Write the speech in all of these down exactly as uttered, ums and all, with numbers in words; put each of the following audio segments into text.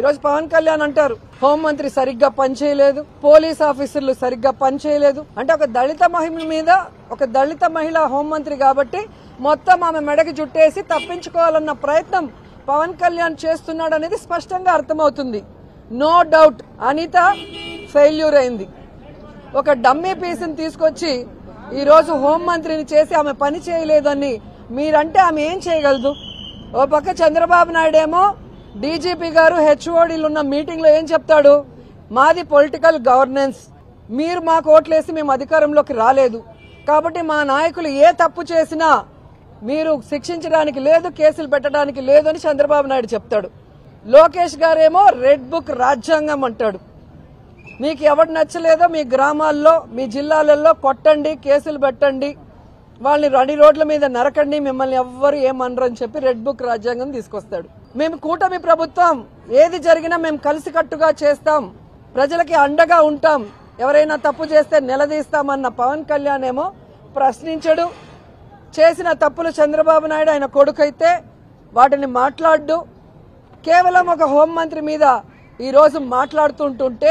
ఈరోజు పవన్ కళ్యాణ్ అంటారు హోంమంత్రి సరిగ్గా పనిచేయలేదు, పోలీస్ ఆఫీసర్లు సరిగ్గా పనిచేయలేదు అంటే ఒక దళిత మహిళ మీద ఒక దళిత మహిళ హోంమంత్రి కాబట్టి మొత్తం ఆమె మెడకి జుట్టేసి తప్పించుకోవాలన్న ప్రయత్నం పవన్ కళ్యాణ్ చేస్తున్నాడు అనేది స్పష్టంగా అర్థమవుతుంది. నో డౌట్ అనిత ఫెయిల్యూర్ అయింది. ఒక డమ్మీ పీస్ని తీసుకొచ్చి ఈరోజు హోంమంత్రిని చేసి ఆమె పని చేయలేదని మీరంటే ఆమె ఏం చేయగలదు? ఓ పక్క చంద్రబాబు నాయుడు ఏమో డీజీపీ గారు హెచ్ఓడీలు ఉన్న మీటింగ్ లో ఏం చెప్తాడు, మాది పొలిటికల్ గవర్నెన్స్, మీరు మాకు ఓట్లేసి మేము అధికారంలోకి రాలేదు కాబట్టి మా నాయకులు ఏ తప్పు చేసినా మీరు శిక్షించడానికి లేదు, కేసులు పెట్టడానికి లేదు అని చంద్రబాబు నాయుడు చెప్తాడు. లోకేష్ గారేమో రెడ్ బుక్ రాజ్యాంగం అంటాడు. మీకు ఎవరు నచ్చలేదో మీ గ్రామాల్లో మీ జిల్లాలలో కొట్టండి, కేసులు పెట్టండి, వాళ్ళని రడి రోడ్ల మీద నరకండి, మిమ్మల్ని ఎవ్వరు ఏమనరని చెప్పి రెడ్ బుక్ రాజ్యాంగం తీసుకొస్తాడు. మేము కూటమి ప్రభుత్వం ఏది జరిగినా మేము కలిసికట్టుగా చేస్తాం, ప్రజలకి అండగా ఉంటాం, ఎవరైనా తప్పు చేస్తే నిలదీస్తామన్న పవన్ కళ్యాణ్ ఏమో ప్రశ్నించడు. చేసిన తప్పులు చంద్రబాబు నాయుడు ఆయన కొడుకైతే వాటిని మాట్లాడు. కేవలం ఒక హోంమంత్రి మీద ఈరోజు మాట్లాడుతుంటుంటే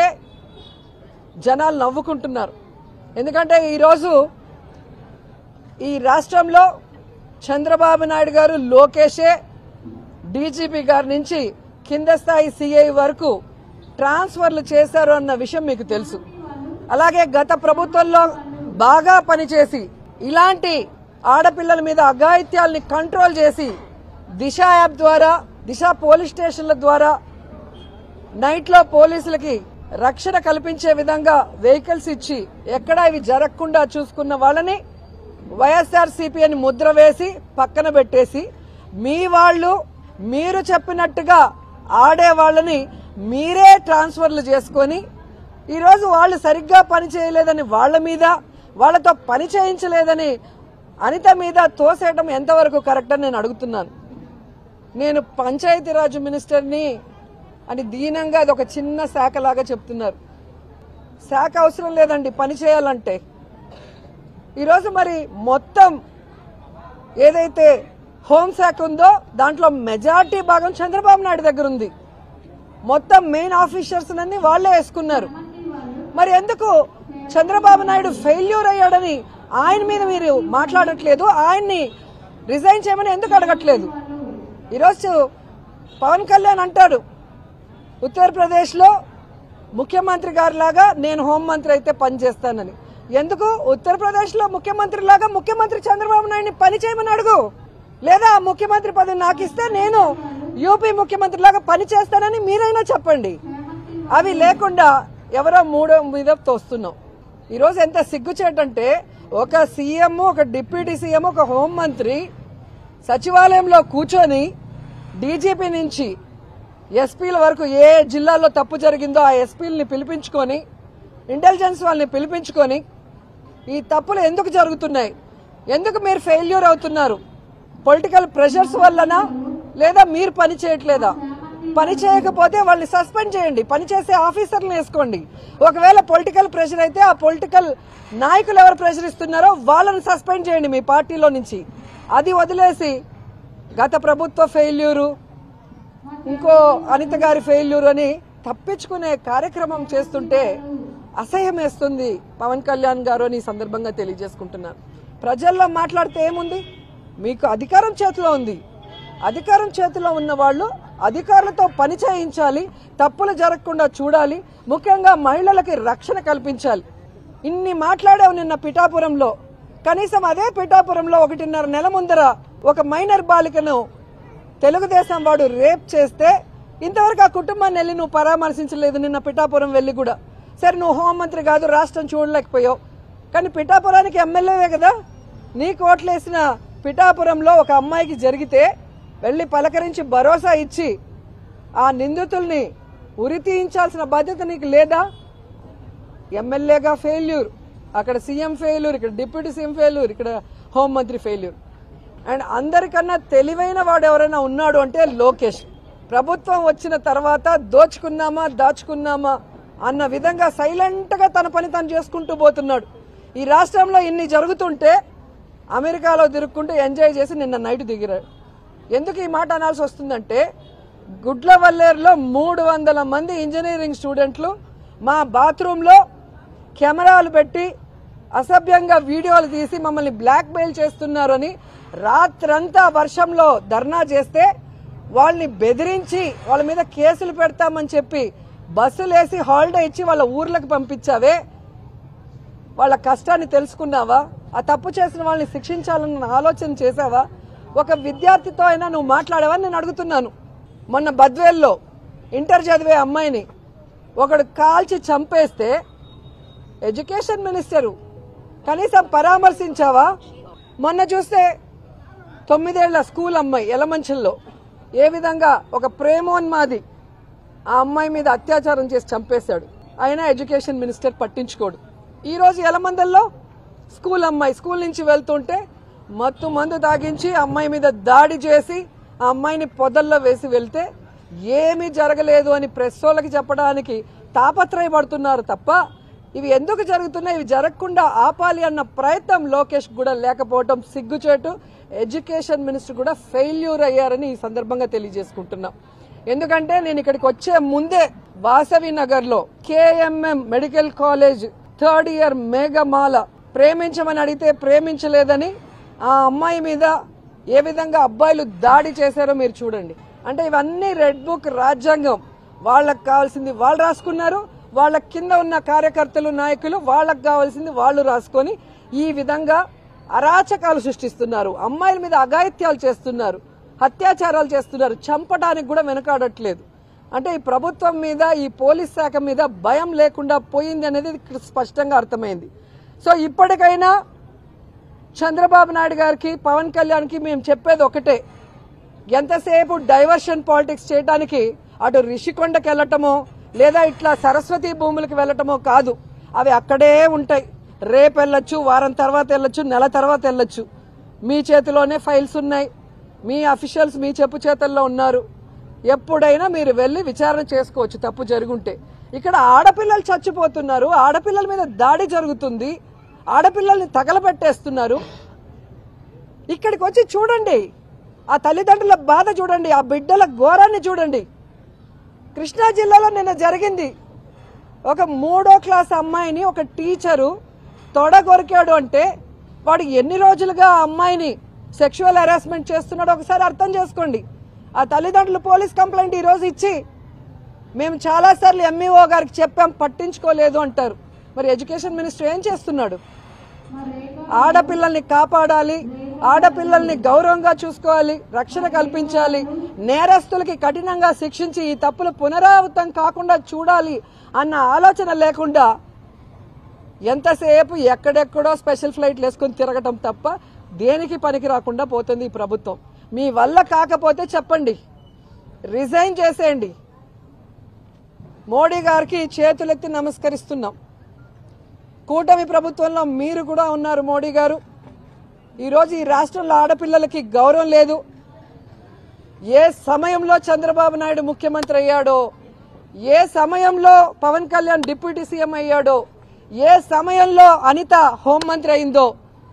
జనాలు నవ్వుకుంటున్నారు. ఎందుకంటే ఈరోజు ఈ రాష్ట్రంలో చంద్రబాబు నాయుడు గారు లోకేషే డీజీపీ గారి నుంచి కింద స్థాయి సీఐ వరకు ట్రాన్స్ఫర్లు చేశారు అన్న విషయం మీకు తెలుసు. అలాగే గత ప్రభుత్వంలో బాగా పనిచేసి ఇలాంటి ఆడపిల్లల మీద అఘాయిత్యాల్ని కంట్రోల్ చేసి దిశ యాప్ ద్వారా, దిశ పోలీస్ స్టేషన్ల ద్వారా నైట్ లో పోలీసులకి రక్షణ కల్పించే విధంగా వెహికల్స్ ఇచ్చి ఎక్కడా ఇవి జరగకుండా చూసుకున్న వాళ్ళని వైఎస్ఆర్సీపీ అని ముద్ర వేసి పక్కన పెట్టేసి మీ వాళ్ళు మీరు చెప్పినట్టుగా ఆడే వాళ్ళని మీరే ట్రాన్స్ఫర్లు చేసుకొని ఈరోజు వాళ్ళు సరిగ్గా పని చేయలేదని వాళ్ళ మీద, వాళ్ళతో పని చేయించలేదని అనిత మీద తోసేయడం ఎంతవరకు కరెక్ట్ అని నేను అడుగుతున్నాను. నేను పంచాయతీరాజ్ మినిస్టర్ని అని దీనంగా అది ఒక చిన్న శాఖలాగా చెప్తున్నారు. శాఖ అవసరం లేదండి పని చేయాలంటే. ఈరోజు మరి మొత్తం ఏదైతే హోంశాఖ ఉందో దాంట్లో మెజార్టీ భాగం చంద్రబాబు నాయుడు దగ్గర ఉంది. మొత్తం మెయిన్ ఆఫీసర్స్ అన్ని వాళ్లే వేసుకున్నారు. మరి ఎందుకు చంద్రబాబు నాయుడు ఫెయిల్యూర్ అయ్యాడని ఆయన మీద మీరు మాట్లాడట్లేదు, ఆయన్ని రిజైన్ చేయమని ఎందుకు అడగట్లేదు? ఈరోజు పవన్ కళ్యాణ్ అంటాడు ఉత్తరప్రదేశ్ లో ముఖ్యమంత్రి గారి లాగా నేను హోంమంత్రి అయితే పనిచేస్తానని. ఎందుకు ఉత్తరప్రదేశ్ లో ముఖ్యమంత్రి లాగా ముఖ్యమంత్రి చంద్రబాబు నాయుడిని పని చేయమని అడుగు, లేదా ముఖ్యమంత్రి పదవి నాకు ఇస్తే నేను యూపీ ముఖ్యమంత్రి లాగా పని చేస్తానని మీరైనా చెప్పండి. అవి లేకుండా ఎవరో మూడో మీద తోస్తున్నాం. ఈరోజు ఎంత సిగ్గుచేటంటే ఒక సీఎం, ఒక డిప్యూటీ సీఎం, ఒక హోంమంత్రి సచివాలయంలో కూర్చొని డీజీపీ నుంచి ఎస్పీల వరకు ఏ జిల్లాలో తప్పు జరిగిందో ఆ ఎస్పీలని పిలిపించుకొని, ఇంటెలిజెన్స్ వాళ్ళని పిలిపించుకొని ఈ తప్పులు ఎందుకు జరుగుతున్నాయి, ఎందుకు మీరు ఫెయిల్యూర్ అవుతున్నారు, పొలిటికల్ ప్రెషర్స్ వల్లనా లేదా మీరు పని చేయట్లేదా? పని చేయకపోతే వాళ్ళని సస్పెండ్ చేయండి, పని చేసే ఆఫీసర్లను వేసుకోండి. ఒకవేళ పొలిటికల్ ప్రెషర్ అయితే ఆ పొలిటికల్ నాయకులు ఎవరు ప్రెషర్ ఇస్తున్నారో వాళ్ళని సస్పెండ్ చేయండి మీ పార్టీలో నుంచి. అది వదిలేసి గత ప్రభుత్వ ఫెయిల్యూరు, ఇంకో అనిత గారి ఫెయిల్యూర్ అని తప్పించుకునే కార్యక్రమం చేస్తుంటే అసహ్యం వేస్తుంది పవన్ కళ్యాణ్ గారు అని ఈ సందర్భంగా తెలియజేసుకుంటున్నారు. ప్రజల్లో మాట్లాడితే ఏముంది? మీకు అధికారం చేతిలో ఉంది. అధికారం చేతిలో ఉన్న వాళ్ళు అధికారులతో పని చేయించాలి, తప్పులు జరగకుండా చూడాలి, ముఖ్యంగా మహిళలకి రక్షణ కల్పించాలి. ఇన్ని మాట్లాడావు నిన్న పిఠాపురంలో. కనీసం అదే పిఠాపురంలో ఒకటిన్నర నెల ముందర ఒక మైనర్ బాలికను తెలుగుదేశం వాడు రేప్ చేస్తే ఇంతవరకు ఆ కుటుంబాన్ని వెళ్ళి నువ్వు పరామర్శించలేదు. నిన్న పిఠాపురం వెళ్ళి కూడా సరే నువ్వు హోంమంత్రి కాదు, రాష్ట్రం చూడలేకపోయావు, కానీ పిఠాపురానికి ఎమ్మెల్యేవే కదా. నీకు ఓట్లేసిన పిఠాపురంలో ఒక అమ్మాయికి జరిగితే వెళ్లి పలకరించి భరోసా ఇచ్చి ఆ నిందితుల్ని ఉరి తీయించాల్సిన బాధ్యత నీకు లేదా? ఎమ్మెల్యేగా ఫెయిల్యూర్, అక్కడ సీఎం ఫెయిల్యూర్, ఇక్కడ డిప్యూటీ సీఎం ఫెయిల్యూర్, ఇక్కడ హోంమంత్రి ఫెయిల్యూర్. అండ్ అందరికన్నా తెలివైన వాడు ఎవరైనా ఉన్నాడు అంటే లోకేష్. ప్రభుత్వం వచ్చిన తర్వాత దోచుకున్నామా దాచుకున్నామా అన్న విధంగా సైలెంట్ గా తన పని తను చేసుకుంటూ పోతున్నాడు. ఈ రాష్ట్రంలో ఇన్ని జరుగుతుంటే అమెరికాలో తిరుక్కుంటూ ఎంజాయ్ చేసి నిన్న నైట్ దిగిరాడు. ఎందుకు ఈ మాట అనాల్సి వస్తుందంటే గుడ్లవల్లేరులో మూడు వందల మంది ఇంజనీరింగ్ స్టూడెంట్లు మా బాత్రూంలో కెమెరాలు పెట్టి అసభ్యంగా వీడియోలు తీసి మమ్మల్ని బ్లాక్ మెయిల్ చేస్తున్నారని రాత్రంతా వర్షంలో ధర్నా చేస్తే వాళ్ళని బెదిరించి వాళ్ళ మీద కేసులు పెడతామని చెప్పి బస్సులేసి హాలిడే ఇచ్చి వాళ్ళ ఊర్లకు పంపించావే. వాళ్ళ కష్టాన్ని తెలుసుకున్నావా? ఆ తప్పు చేసిన వాళ్ళని శిక్షించాలన్న ఆలోచన చేసావా? ఒక విద్యార్థితో అయినా నువ్వు మాట్లాడావని నేను అడుగుతున్నాను. మొన్న బద్వేల్లో ఇంటర్ చదివే అమ్మాయిని ఒకడు కాల్చి చంపేస్తే ఎడ్యుకేషన్ మినిస్టరు కనీసం పరామర్శించావా? మొన్న చూస్తే తొమ్మిదేళ్ల స్కూల్ అమ్మాయి ఎలమంచిల్లో ఏ విధంగా ఒక ప్రేమోన్మాది ఆ అమ్మాయి మీద అత్యాచారం చేసి చంపేశాడు. అయినా ఎడ్యుకేషన్ మినిస్టర్ పట్టించుకోడు. ఈరోజు ఎలమందల్లో స్కూల్ అమ్మాయి స్కూల్ నుంచి వెళ్తుంటే మత్తు మందు తాగించి అమ్మాయి మీద దాడి చేసి ఆ అమ్మాయిని పొదల్లో వేసి వెళ్తే ఏమీ జరగలేదు అని ప్రెస్ వాళ్ళకి చెప్పడానికి తాపత్రయపడుతున్నారు తప్ప ఇవి ఎందుకు జరుగుతున్నాయి, ఇవి జరగకుండా ఆపాలి అన్న ప్రయత్నం లోకేష్ కూడా లేకపోవడం సిగ్గుచేటు. ఎడ్యుకేషన్ మినిస్టర్ కూడా ఫెయిల్యూర్ అయ్యారని ఈ సందర్భంగా తెలియజేసుకుంటున్నాం. ఎందుకంటే నేను ఇక్కడికి వచ్చే ముందే వాసవి నగర్ లో KMM medical college third year Meghamala ప్రేమించమని అడిగితే ప్రేమించలేదని ఆ అమ్మాయి మీద ఏ విధంగా అబ్బాయిలు దాడి చేశారో మీరు చూడండి. అంటే ఇవన్నీ రెడ్ బుక్ రాజ్యాంగం. వాళ్ళకు కావాల్సింది వాళ్ళు రాసుకున్నారు, వాళ్ళ కింద ఉన్న కార్యకర్తలు నాయకులు వాళ్ళకు కావాల్సింది వాళ్ళు రాసుకొని ఈ విధంగా అరాచకాలు సృష్టిస్తున్నారు. అమ్మాయిల మీద అఘాయిత్యాలు చేస్తున్నారు, అత్యాచారాలు చేస్తున్నారు, చంపడానికి కూడా వెనకాడట్లేదు. అంటే ఈ ప్రభుత్వం మీద ఈ పోలీస్ శాఖ మీద భయం లేకుండా పోయింది అనేది స్పష్టంగా అర్థమైంది. సో ఇప్పటికైనా చంద్రబాబు నాయుడు గారికి పవన్ కళ్యాణ్కి మేము చెప్పేది ఒకటే, ఎంతసేపు డైవర్షన్ పాలిటిక్స్ చేయడానికి అటు రిషికొండకి వెళ్ళటమో లేదా ఇట్లా సరస్వతి భూములకు వెళ్ళటమో కాదు. అవి అక్కడే ఉంటాయి. రేపు వెళ్ళొచ్చు, వారం తర్వాత వెళ్ళొచ్చు, నెల తర్వాత వెళ్ళొచ్చు. మీ చేతిలోనే ఫైల్స్ ఉన్నాయి, మీ అఫీషియల్స్ మీ చెప్పు చేతల్లో ఉన్నారు. ఎప్పుడైనా మీరు వెళ్ళి విచారణ చేసుకోవచ్చు తప్పు జరుగుంటే. ఇక్కడ ఆడపిల్లలు చచ్చిపోతున్నారు, ఆడపిల్లల మీద దాడి జరుగుతుంది, ఆడపిల్లల్ని తగలబెట్టేస్తున్నారు. ఇక్కడికి వచ్చి చూడండి, ఆ తల్లిదండ్రుల బాధ చూడండి, ఆ బిడ్డల ఘోరాన్ని చూడండి. కృష్ణా జిల్లాలో నిన్న జరిగింది. ఒక మూడో క్లాస్ అమ్మాయిని ఒక టీచరు తొడగొరికాడు అంటే వాడు ఎన్ని రోజులుగా ఆ అమ్మాయిని సెక్షువల్ హెరాస్మెంట్ చేస్తున్నాడో ఒకసారి అర్థం చేసుకోండి. ఆ తల్లిదండ్రులు పోలీస్ కంప్లైంట్ ఈరోజు ఇచ్చి మేము చాలాసార్లు ఎంఈఓ గారికి చెప్పాం, పట్టించుకోలేదు అంటారు. మరి ఎడ్యుకేషన్ మినిస్టర్ ఏం చేస్తున్నాడు? ఆడపిల్లల్ని కాపాడాలి, ఆడపిల్లల్ని గౌరవంగా చూసుకోవాలి, రక్షణ కల్పించాలి, నేరస్తులకి కఠినంగా శిక్షించి ఈ తప్పులు పునరావృతం కాకుండా చూడాలి అన్న ఆలోచన లేకుండా ఎంతసేపు ఎక్కడెక్కడో స్పెషల్ ఫ్లైట్లు వేసుకుని తిరగటం తప్ప దేనికి పనికి రాకుండా పోతుంది ఈ ప్రభుత్వం. మీ వల్ల కాకపోతే చెప్పండి, రిజైన్ చేసేయండి. మోడీ గారికి చేతులెత్తి నమస్కరిస్తున్నాం. కూటమి ప్రభుత్వంలో మీరు కూడా ఉన్నారు మోడీ గారు. ఈరోజు ఈ రాష్ట్రంలో ఆడపిల్లలకి గౌరవం లేదు. ఏ సమయంలో చంద్రబాబు నాయుడు ముఖ్యమంత్రి అయ్యాడో, ఏ సమయంలో పవన్ కళ్యాణ్ డిప్యూటీ సీఎం అయ్యాడో, ఏ సమయంలో అనిత హోంమంత్రి అయిందో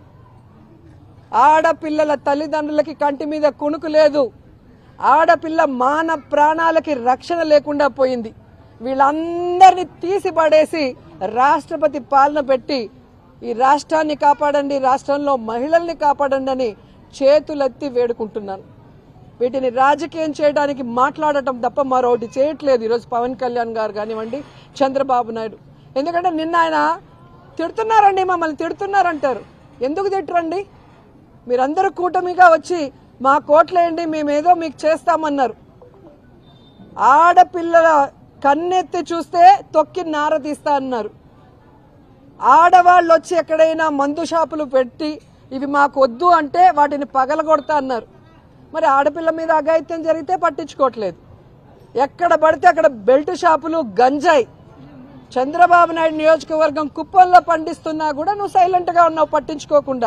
ఆడపిల్లల తల్లిదండ్రులకి కంటి మీద కునుకు లేదు. ఆడపిల్ల మాన ప్రాణాలకి రక్షణ లేకుండా పోయింది. వీళ్ళందరినీ తీసి పడేసి రాష్ట్రపతి పాలన పెట్టి ఈ రాష్ట్రాన్ని కాపాడండి, రాష్ట్రంలో మహిళల్ని కాపాడండి అని చేతులెత్తి వేడుకుంటున్నాను. వీటిని రాజకీయం చేయడానికి మాట్లాడటం తప్ప మరొకటి చేయట్లేదు ఈరోజు పవన్ కళ్యాణ్ గారు కానివ్వండి, చంద్రబాబు నాయుడు. ఎందుకంటే నిన్న ఆయన తిడుతున్నారండి, మమ్మల్ని తిడుతున్నారంటారు. ఎందుకు తిట్టరండి? మీరందరూ కూటమిగా వచ్చి మా కోట్లేయండి, మేమేదో మీకు చేస్తామన్నారు. ఆడపిల్లల కన్నెత్తి చూస్తే తొక్కి నార తీస్తా అన్నారు. ఆడవాళ్ళు వచ్చి ఎక్కడైనా మందు షాపులు పెట్టి ఇవి మాకు వద్దు అంటే వాటిని పగలగొడతా అన్నారు. మరి ఆడపిల్ల మీద అఘాయిత్యం జరిగితే పట్టించుకోవట్లేదు. ఎక్కడ పడితే అక్కడ బెల్ట్ షాపులు, గంజాయి. చంద్రబాబు నాయుడు నియోజకవర్గం కుప్పంలో పండిస్తున్నా కూడా నువ్వు సైలెంట్ గా ఉన్నావు, పట్టించుకోకుండా.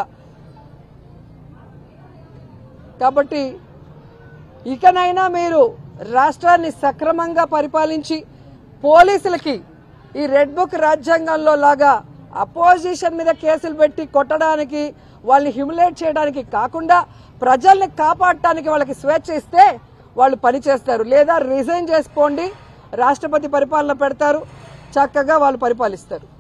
కాబట్టి ఇకనైనా మీరు రాష్ట్రాన్ని సక్రమంగా పరిపాలించి పోలీసులకి ఈ రెడ్ బుక్ రాజ్యాంగంలో లాగా అపోజిషన్ మీద కేసులు పెట్టి కొట్టడానికి, వాళ్ళని హ్యూమిలేట్ చేయడానికి కాకుండా ప్రజల్ని కాపాడటానికి వాళ్ళకి స్వేచ్ఛ ఇస్తే వాళ్ళు పని చేస్తారు, లేదా రిజైన్ చేసుకోండి, రాష్ట్రపతి పరిపాలన పెడతారు, చక్కగా వాళ్ళు పరిపాలిస్తారు.